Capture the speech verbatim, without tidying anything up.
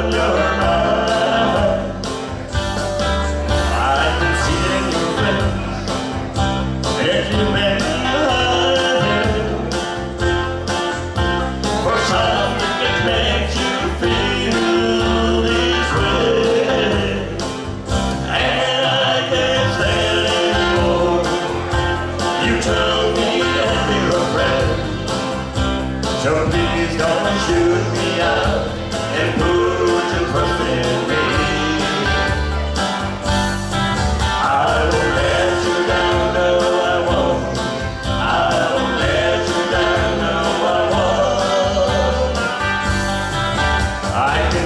on your mind. I can see it in your face if you let me hide for something that makes you feel this way. And I can't stand anymore. You told me that you're a friend, so please don't shoot me out and put your trust in me. I won't let you down, no I won't. I won't let you down, no I won't. I can